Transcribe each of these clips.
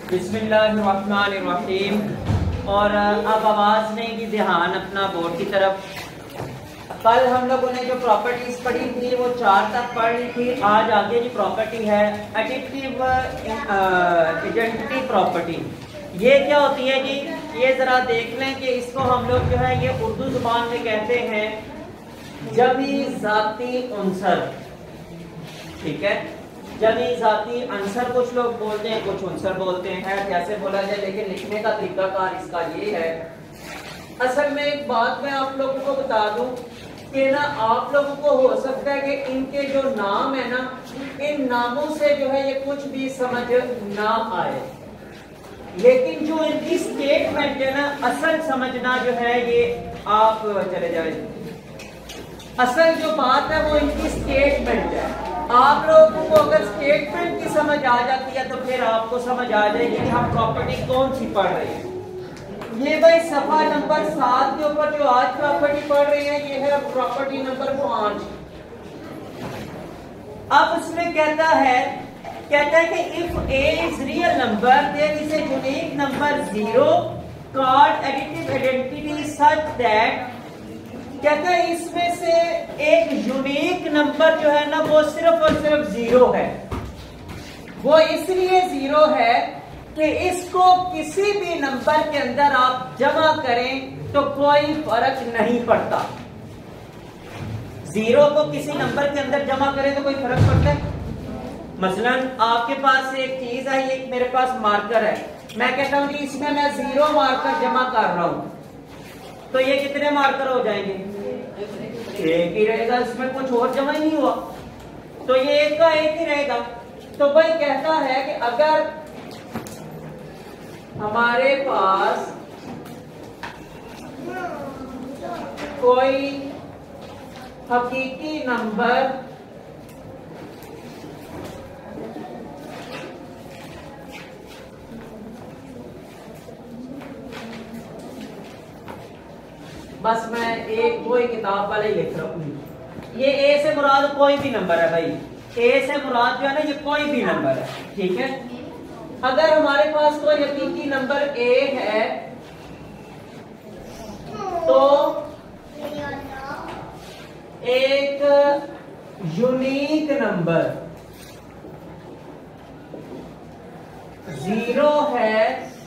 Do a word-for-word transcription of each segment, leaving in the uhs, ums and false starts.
बिस्मिल्लाहिर्रहमानिर्रहीम। और अब आवाज़ नहीं की ध्यान अपना बोर्ड की तरफ। कल हम लोगों ने जो प्रॉपर्टीज पढ़ी थी वो चार तक पढ़ ली थी। आज आगे की प्रॉपर्टी है एडिटिव आइडेंटिटी प्रॉपर्टी। ये क्या होती है जी? ये जरा देख लें कि इसको हम लोग जो है ये उर्दू जुबान में कहते हैं जमी जाती उनसर। ठीक है, जमी जाती अंसर कुछ लोग बोलते हैं, कुछ उनसर बोलते हैं, कैसे बोला जाए, लेकिन लिखने का तरीकाकार इसका ये है। असल में एक बात मैं आप लोगों को बता दूं कि ना आप लोगों को हो सकता है कि इनके जो नाम है ना, इन नामों से जो है ये कुछ भी समझ ना आए, लेकिन जो इनकी स्टेटमेंट है ना, असल समझना जो है ये आप चले जाए। असल जो बात है वो इनकी स्टेटमेंट है। आप लोगों को अगर स्टेटमेंट की समझ आ जाती है तो फिर आपको समझ आ जाएगी कि हम प्रॉपर्टी कौन सी पढ़ रहे हैं। ये भाई सफा नंबर सात के ऊपर जो आज प्रॉपर्टी पढ़ रहे हैं ये है प्रॉपर्टी नंबर पांच। अब उसमें कहता है कहता है कि if a is real number there is a unique number zero called additive identity such that, कहता है इसमें से एक यूनिक नंबर जो है ना वो सिर्फ और सिर्फ जीरो है। वो इसलिए जीरो है कि इसको किसी भी नंबर के अंदर आप जमा करें तो कोई फर्क नहीं पड़ता। जीरो को किसी नंबर के अंदर जमा करें तो कोई फर्क पड़ता है? मसलन आपके पास एक चीज है, ये मेरे पास मार्कर है, मैं कहता हूं कि इसमें मैं जीरो मार्कर जमा कर रहा हूं तो ये कितने मार्कर हो जाएंगे? एक ही रहेगा, इसमें कुछ और जमा ही नहीं हुआ तो ये एक का एक ही रहेगा। तो भाई कहता है कि अगर हमारे पास कोई हकीकी नंबर बस मैं एक कोई किताब वाले लिख रहा हूं, ये ए से मुराद कोई भी नंबर है भाई, ए से मुराद जो है ना ये कोई भी नंबर है। ठीक है, अगर हमारे पास कोई हकीकी नंबर ए है तो एक यूनिक नंबर जीरो है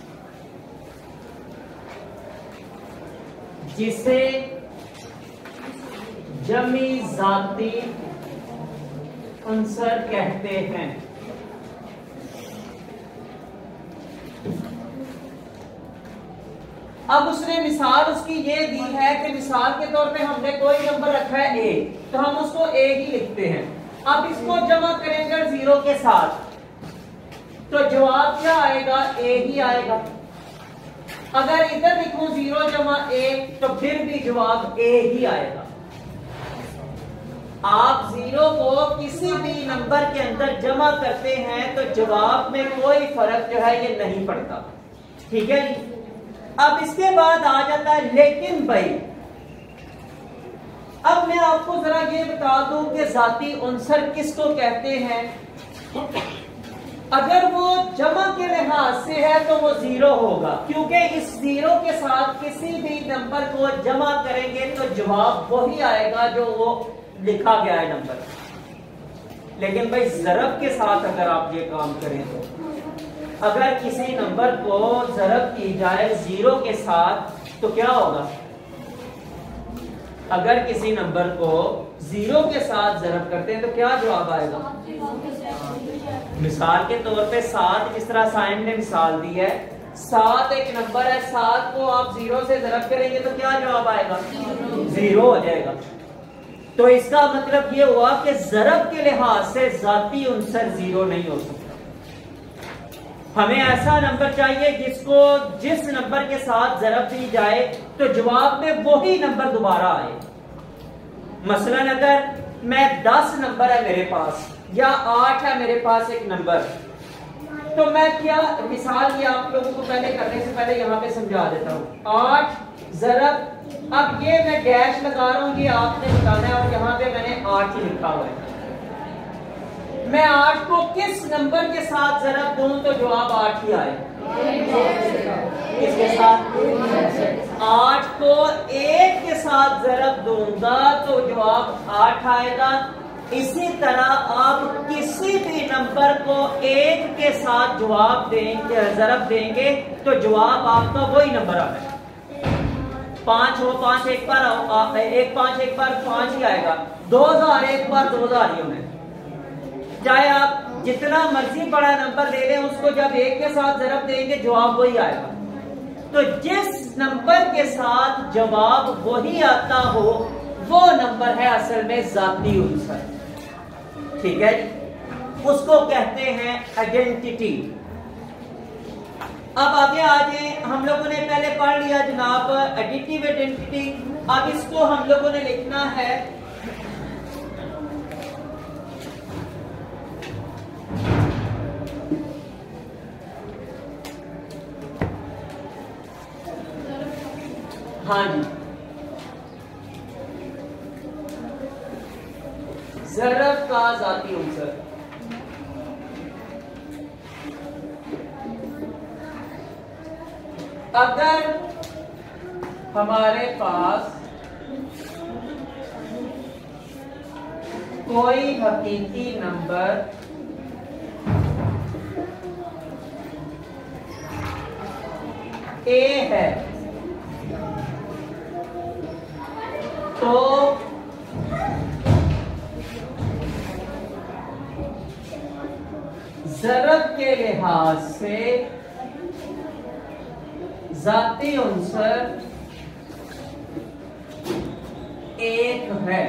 जिसे जमी जाती अंसर कहते हैं। अब उसने मिसाल उसकी ये दी है कि मिसाल के तौर पे हमने कोई नंबर रखा है ए, तो हम उसको ए ही लिखते हैं। अब इसको जमा करेंगे जीरो के साथ तो जवाब क्या आएगा? ए ही आएगा। अगर इधर लिखूं जीरो जमा ए तो फिर भी जवाब ए ही आएगा। आप जीरो को किसी भी नंबर के अंदर जमा करते हैं तो जवाब में कोई फर्क जो है ये नहीं पड़ता। ठीक है जी। अब इसके बाद आ जाता है लेकिन भाई, अब मैं आपको जरा ये बता दूं कि जाती उनसर किसको कहते हैं। अगर वो जमा के लिहाज से है तो वो जीरो होगा, क्योंकि इस जीरो के साथ किसी भी नंबर को जमा करेंगे तो जवाब वही आएगा जो वो लिखा गया है नंबर। लेकिन भाई ज़रब के साथ अगर आप ये काम करें तो अगर किसी नंबर को ज़रब की जाए जीरो के साथ तो क्या होगा? अगर किसी नंबर को जीरो के साथ ज़रब करते हैं तो क्या जवाब आएगा? मिसाल के तौर पे सात, जिस तरह साइम ने मिसाल दी है, सात एक नंबर है, सात को आप जीरो से ज़रब करेंगे तो क्या जवाब आएगा? जीरो हो जाएगा। तो इसका मतलब ये हुआ कि ज़रब के लिहाज से जाती उनसर जीरो नहीं हो सकता। हमें ऐसा नंबर चाहिए जिसको जिस नंबर के साथ ज़रब दी जाए तो जवाब में वही नंबर दोबारा आए। मसलन अगर मैं दस नंबर है मेरे पास या आठ है मेरे पास एक नंबर, तो मैं क्या मिसाल ये आप लोगों को पहले करने से पहले यहां पे समझा देता हूं। आठ ज़रब, अब ये मैं डैश लगा रहा हूं, ये आपने बताना है और यहां पे मैंने आठ ही लिखा हुआ है। मैं आठ को किस नंबर के साथ ज़रब दूं तो जवाब आठ ही आए। किसके साथ? आठ को एक के साथ ज़रब दूंगा तो जवाब आठ आएगा। इसी तरह आप किसी भी नंबर को एक के साथ जवाब देंगे, ज़रब देंगे तो जवाब आपका वही नंबर आना है। पांच हो पांच एक बार, एक पांच एक बार पांच ही आएगा। दो हजार एक बार दो हजार ही होने। चाहे आप जितना मर्जी बड़ा नंबर ले लें, उसको जब एक के साथ ज़रब देंगे जवाब वही आएगा। तो जिस नंबर के साथ जवाब वही आता हो वो नंबर है असल में जाती उनसर। ठीक है, उसको कहते हैं आइडेंटिटी। अब आगे आ जाए, हम लोगों ने पहले पढ़ लिया जनाब एडिटिव आइडेंटिटी। अब इसको हम लोगों ने लिखना है हाँ जी, ज़रब का जाती उनसर। अगर हमारे पास कोई हकीकी नंबर ए है तो ज़रब के लिहाज से जाती उनसर एक है।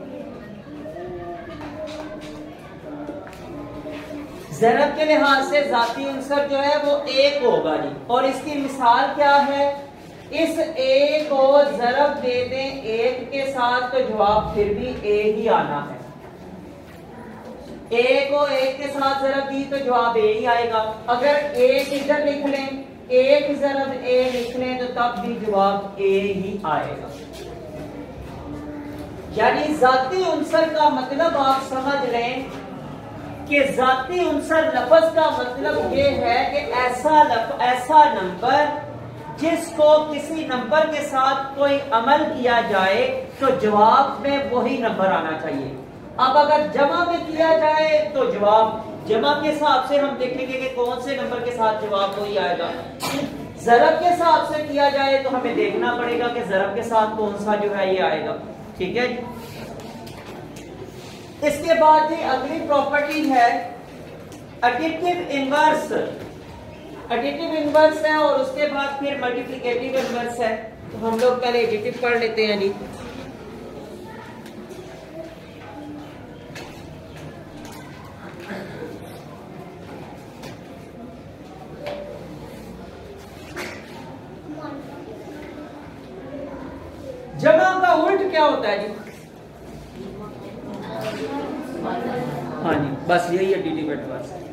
ज़रब के लिहाज से जाती उनसर जो है वो एक होगा जी। और इसकी मिसाल क्या है? इस ए को ज़रब दे दें एक के साथ तो जवाब फिर भी ए ही आना है। ए को एक के साथ ज़रब दी तो जवाब ए ही आएगा। अगर एक इधर लिख लें, एक ज़रब ए लिख लें तो तब भी जवाब ए ही आएगा। यानी जाती उनसर का मतलब आप समझ लें कि जाती उनसर लफ्ज का मतलब ये है कि ऐसा लफ, ऐसा नंबर जिसको किसी नंबर के साथ कोई अमल किया जाए तो जवाब में वही नंबर आना चाहिए। अब अगर जमा में किया जाए तो जवाब जमा के हिसाब से हम देखेंगे कि कौन से नंबर के साथ जवाब वही आएगा। ज़रब के हिसाब से किया जाए तो हमें देखना पड़ेगा कि ज़रब के साथ कौन सा जो है ये आएगा। ठीक है, इसके बाद ही अगली प्रॉपर्टी है एडिटिव इनवर्स। एडिटिव इनवर्स है और उसके बाद फिर मल्टीप्लिकेटिव इनवर्स है। तो हम लोग पहले एडिटिव पढ़ लेते हैं जी। जमा का उल्ट क्या होता है जी? हाँ जी, बस यही एडिटिव इनवर्स है।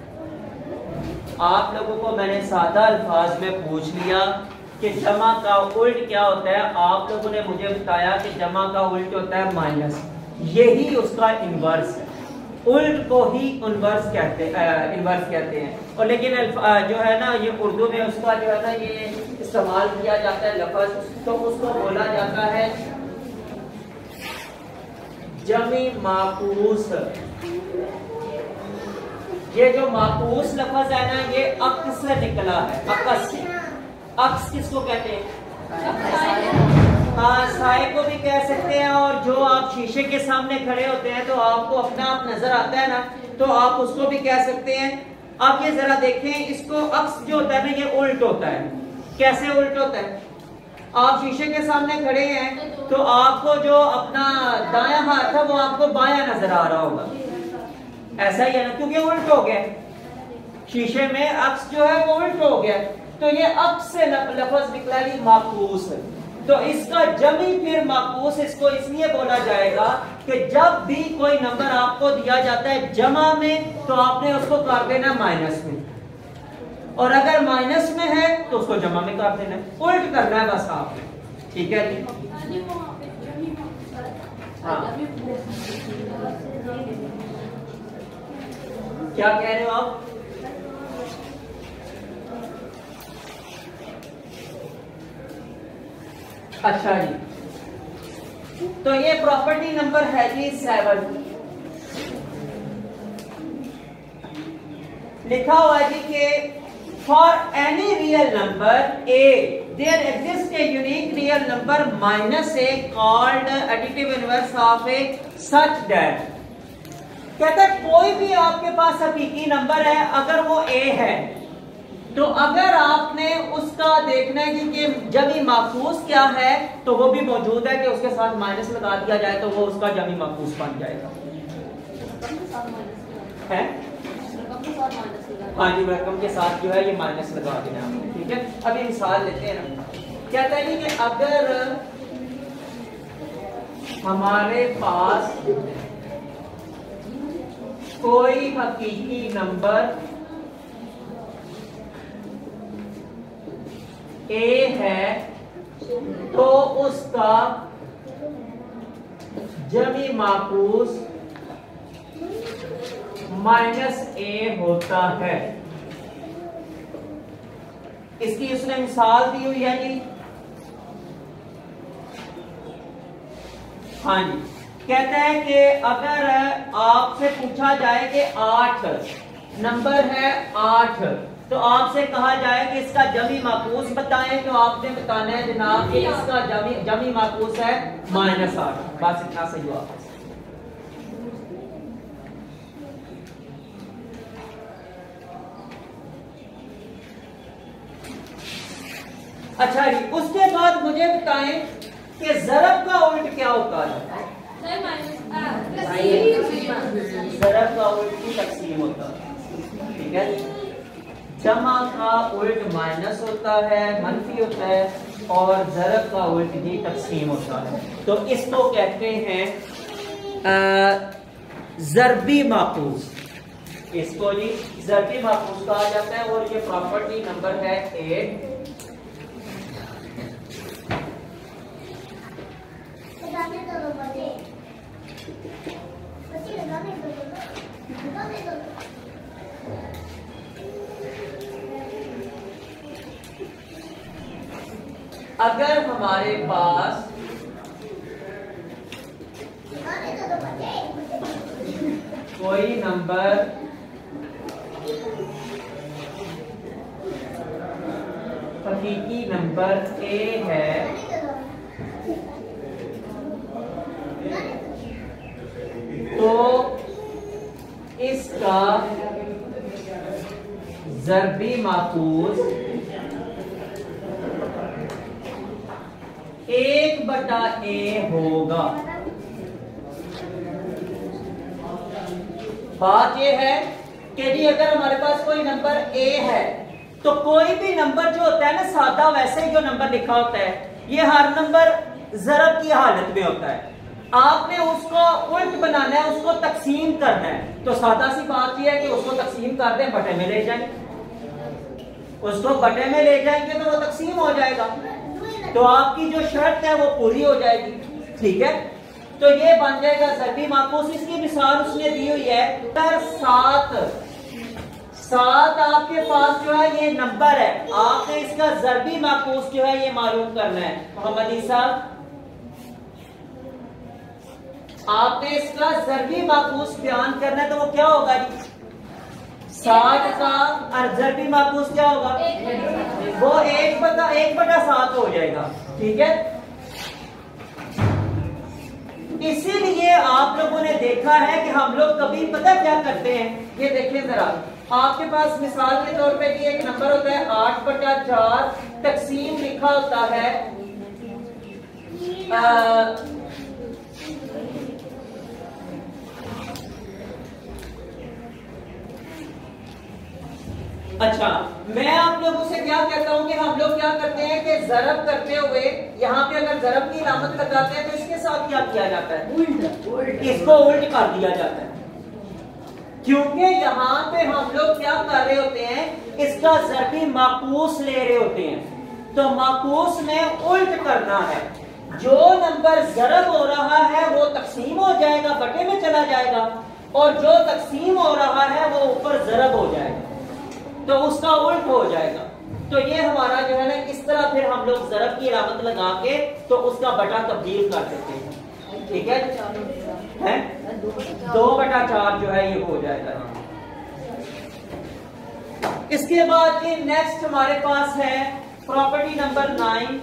आप लोगों को मैंने सादा अल्फाज में पूछ लिया कि जमा का उल्ट क्या होता है। आप लोगों ने मुझे बताया कि जमा का उल्ट होता है माइनस। यही उसका इनवर्स है। उल्ट को ही इनवर्स कहते हैं, इनवर्स कहते हैं। और लेकिन जो है ना ये उर्दू में उसका जो है ना ये इस्तेमाल किया जाता है लफ्ज, तो उसको बोला जाता है जमी माकूस। ये जो माकूस लफ्ज है ना ये अक्स से निकला है। अक्स, अक्स किसको कहते हैं? हाँ, साए को भी कह सकते हैं। और जो आप शीशे के सामने खड़े होते हैं तो आपको अपना आप नजर आता है ना, तो आप उसको भी कह सकते हैं। आप ये जरा देखें, इसको अक्स जो होता है ना ये उल्ट होता है। कैसे उल्ट होता है? आप शीशे के सामने खड़े हैं तो आपको जो अपना दायां हाथ है वो आपको बायां नजर आ रहा होगा। ऐसा ही है ना, क्योंकि उल्ट हो गया। शीशे में अक्स जो है वो उल्ट हो गया, तो ये अक्स से लफ्ज निकला ही माकूस। तो इसका जमी फिर माकूस इसको इसलिए बोला जाएगा कि जब भी कोई नंबर आपको दिया जाता है जमा में तो आपने उसको कर देना माइनस में, और अगर माइनस में है तो उसको जमा में कर देना है। उल्ट करना है बस आपने। ठीक है जी, हाँ क्या कह रहे हो आप? अच्छा जी, तो ये प्रॉपर्टी नंबर है जी सेवन। लिखा हुआ है जी कि for any real number a there exist a unique real number minus a called additive inverse of a such that. कहता है कोई भी आपके पास हकीकी नंबर है, अगर वो ए है तो अगर आपने उसका देखना है कि जमी माखूस क्या है तो वो भी मौजूद है कि उसके साथ माइनस लगा दिया जाए तो वो उसका जमी माखूस बन जाएगा। है हाँ जी, रकम के साथ जो है ये माइनस लगा देना आपने। ठीक है, अभी मिसाल लेते हैं ना। कहता है कि अगर हमारे पास कोई हकीकी नंबर ए है तो उसका जमी माकूस माइनस ए होता है। इसकी उसने मिसाल दी हुई है जी। हाँ जी, कहता है कि अगर आपसे पूछा जाए कि आठ नंबर है आठ, तो आपसे कहा जाए कि इसका जमी माकूस बताएं, तो आपने बताना है जनाब कि इसका जमी जमी माकूस है माइनस आठ। बस इतना सही हुआ। अच्छा जी, उसके बाद मुझे बताएं कि ज़रब का उल्ट क्या होता है? ज़रब का उल्ट की तकसीम होता है। ठीक है, जमा का उल्ट माइनस होता है, मनफी होता है, और ज़रब का उल्ट भी तकसीम होता है। तो इसको कहते हैं ज़रबी माकूस। इसको जी ज़रबी माकूस कहा जाता है और ये प्रॉपर्टी नंबर है एट। अगर हमारे पास कोई नंबर हकीकी नंबर ए है तो इसका ज़रबी माकूस एक बटा ए होगा। बात यह है कि जी अगर हमारे पास कोई नंबर ए है तो कोई भी नंबर जो होता है ना सादा, वैसे ही जो नंबर लिखा होता है ये हर नंबर ज़रब की हालत में होता है। आपने उसको उल्ट बनाना है, उसको तकसीम करना है। तो सादा सी बात यह है कि उसको तकसीम कर दें, बटे में ले जाएं। उसको बटे में ले जाएंगे तो वो तकसीम हो जाएगा, तो आपकी जो शर्त है वो पूरी हो जाएगी। ठीक है, तो ये बन जाएगा ज़रबी माकूस। इसकी मिसाल उसने दी हुई है तर सात। सात आपके पास जो है ये नंबर है, आपने इसका ज़रबी माकूस जो है ये मालूम करना है। मोहम्मद साहब, आपने इसका ज़रबी माकूस बयान करना है, तो वो क्या होगा जी? सात का और ज़रबी माकूस क्या होगा? वो एक बटा एक बटा सात हो जाएगा। ठीक है, इसीलिए आप लोगों ने देखा है कि हम लोग कभी पता क्या करते हैं, ये देखिए जरा, आपके पास मिसाल के तौर पे कि एक नंबर होता है आठ बटा चार, तकसीम लिखा होता है आ, अच्छा, मैं आप लोगों से क्या कहता हूं कि हम लोग क्या करते हैं कि ज़रब करते हुए यहाँ पे अगर ज़रब की इलामत लगाते हैं तो इसके साथ क्या किया जाता है? उल्ट, उल्ट इसको उल्ट कर दिया जाता है, क्योंकि यहाँ पे हम लोग क्या कर रहे होते हैं, इसका ज़रबी माकूस ले रहे होते हैं। तो माकूस में उल्ट करना है, जो नंबर ज़रब हो रहा है वो तकसीम हो जाएगा, बटे में चला जाएगा, और जो तकसीम हो रहा है वो ऊपर ज़रब हो जाएगा, तो उसका उल्ट हो जाएगा। तो ये हमारा जो है ना, इस तरह फिर हम लोग ज़रब की अलामत लगा के तो उसका बटा तब्दील कर देते हैं। ठीक है, है? दो बटा चार जो है ये हो जाएगा। इसके बाद ये नेक्स्ट हमारे पास है प्रॉपर्टी नंबर नाइन।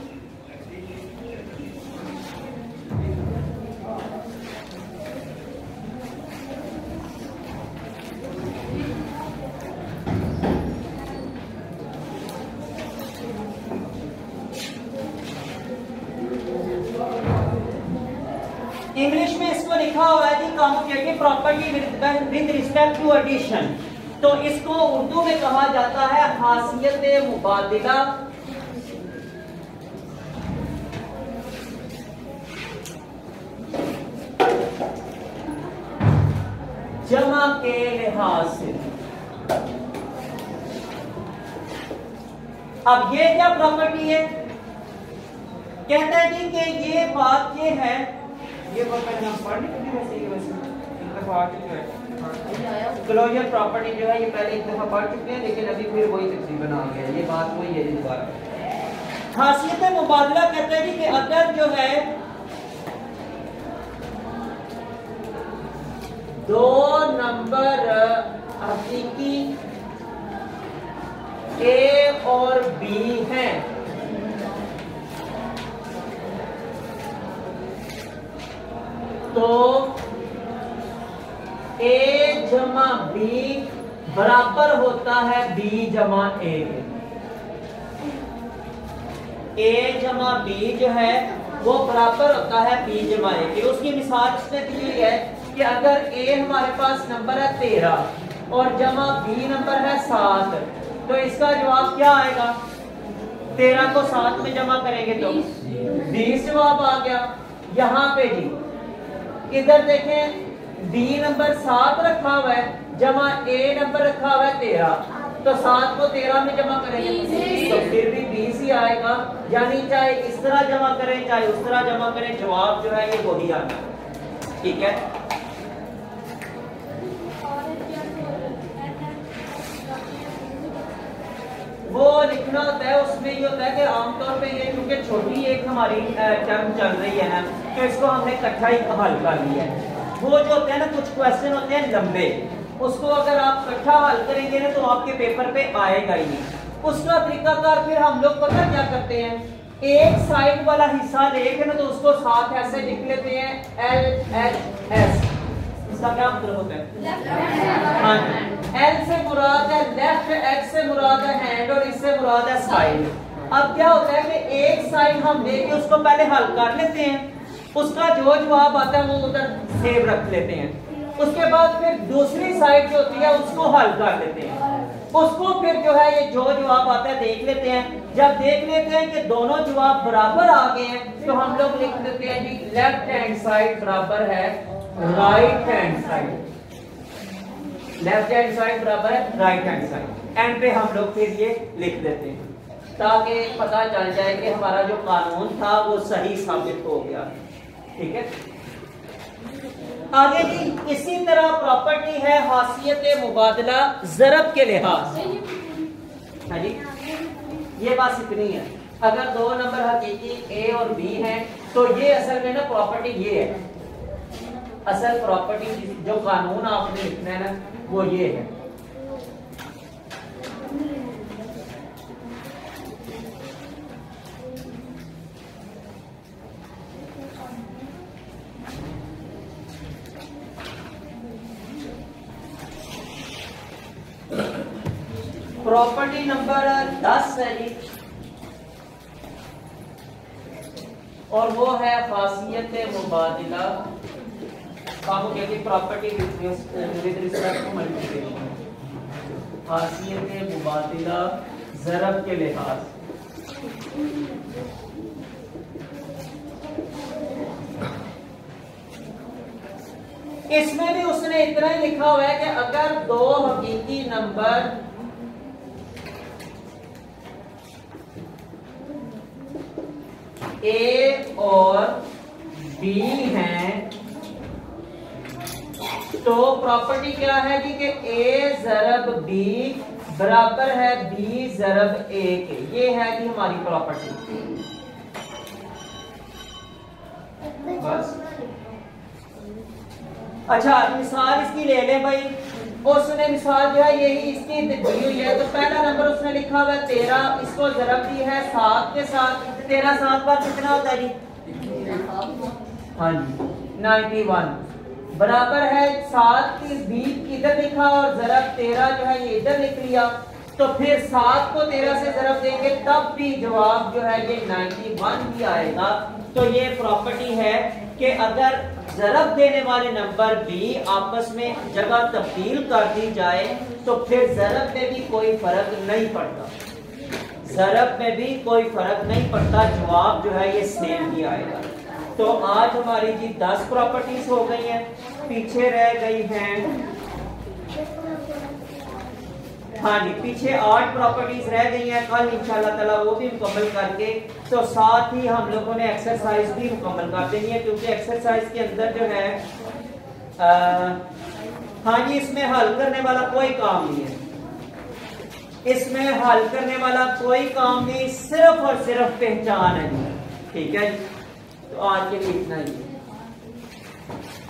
इंग्लिश में इसको लिखा हुआ है कि commutative property with respect to addition. तो इसको उर्दू में कहा जाता है खासियत मुबादिला जमा के लिहाज से। अब ये क्या प्रॉपर्टी है? कहता है जी कि ये बात ये है, ये क्लोजर प्रॉपर्टी जो है ये पहले एक दफा पढ़ चुके हैं, लेकिन अभी फिर वही तकसीबन आ गया। ये बात वही है दोबारा। खासियत मुबादला कहते हैं कि अगर जो है दो नंबर हकीकी ए और बी हैं, तो ए जमा बी बराबर होता है बी जमा ए के। ए जमा बी जो है वो बराबर होता है बी जमा ए के। उसकी मिसाल इसमें दी हुई है कि अगर ए हमारे पास नंबर है तेरह और जमा बी नंबर है सात, तो इसका जवाब क्या आएगा? तेरह को सात में जमा करेंगे तो बीस जवाब आ गया। यहाँ पे जी इधर देखें, बी नंबर सात रखा हुआ है, जमा ए नंबर रखा हुआ है तेरह, तो सात को तेरह में जमा करेंगे तो फिर भी बीस ही आएगा। यानी चाहे इस तरह जमा करें चाहे उस तरह जमा करें, जवाब जो है ये वही आना। ठीक है, वो लिखना होता है, उसमें ये होता है कि आमतौर पे ये क्योंकि छोटी एक हमारी टर्म चल रही है ना, तो इसको हमने इकट्ठा ही हल कर लिया है। वो जो होते हैं ना, कुछ क्वेश्चन होते हैं लंबे, उसको अगर आप इकट्ठा हल करेंगे ना तो आपके पेपर पे आएगा ही नहीं। उसका तरीकाकार फिर हम लोग पता क्या करते हैं, एक साइड वाला हिस्सा लेके ना तो उसको साथ ऐसे लिख लेते हैं एल एच एस। इसका क्या मतलब होता है? हाँ, एल से मुराद है लेफ्ट, एच से मुराद है हैंड और इससे मुराद है साइड। अब क्या होता है कि एक साइड हम लेके उसको पहले हल कर लेते हैं, उसका जो जवाब आता है वो उधर सेव रख लेते हैं। उसके बाद फिर दूसरी साइड जो होती है उसको हल कर लेते हैं, उसको फिर जो है ये जो जवाब आता है देख लेते हैं। जब देख लेते हैं कि दोनों जवाब बराबर आ गए हैं तो हम लोग लिख देते हैं जी लेफ्ट हैंड साइड बराबर है right hand side, left hand side बराबर है राइट हैंड साइड। एंड पे हम लोग फिर ये लिख देते हैं ताकि पता चल जाए कि हमारा जो कानून था वो सही साबित हो गया। ठीक है, आगे जी इसी तरह प्रॉपर्टी है हासियत मुबादला ज़रब के लिहाज। हाँ जी, ये बात इतनी है। अगर दो नंबर हकीकी ए और बी हैं तो ये असल में ना प्रॉपर्टी ये है, असल प्रॉपर्टी जो कानून आपने लिखना है ना वो ये है। प्रॉपर्टी नंबर दस है जी, और वो है खासियत मुबादिला property with respect to multiplication, खासियत मुबादिला ज़रब के लिहाज। इसमें भी उसने इतना ही लिखा हुआ है कि अगर दो हकीकी नंबर ए और बी हैं तो प्रॉपर्टी क्या है कि, कि ए जरब बी बराबर है बी जरब ए के, ये है कि हमारी प्रॉपर्टी। बस अच्छा, मिसाल इसकी ले लें भाई। उसने मिसाल जो है यही इसकी दी हुई है, तो पहला नंबर उसने लिखा हुआ है तेरह, इसको जरब दी है सात के साथ। तेरह सात बार कितना होता है जी? हाँ जी, नाइन्टी वन बराबर है सात की बीस इधर लिखा और जरब तेरह जो है ये इधर लिख लिया। तो फिर सात को तेरह से जरब देंगे तब भी जवाब जो है ये नाइन्टी वन ही आएगा। तो ये प्रॉपर्टी है कि अगर जरब देने वाले नंबर भी आपस में जगह तब्दील कर दी जाए तो फिर जरब में भी कोई फर्क नहीं पड़ता, जरब में भी कोई फर्क नहीं पड़ता, जवाब जो है ये सेम ही आएगा। तो आज हमारी जी दस प्रॉपर्टीज हो गई हैं, पीछे रह गई हैं, हाँ जी पीछे आठ प्रॉपर्टीज रह गई हैं। कल इंशाल्लाह ताला वो भी मुकम्मल करके तो साथ ही हम लोगों ने एक्सरसाइज भी मुकम्मल कर देनी है, क्योंकि एक्सरसाइज के अंदर जो है आ, हाँ जी इसमें हल करने वाला कोई काम नहीं है, इसमें हल करने वाला कोई काम नहीं, सिर्फ और सिर्फ पहचान है। ठीक है, तो आज के लिए इतना ही है।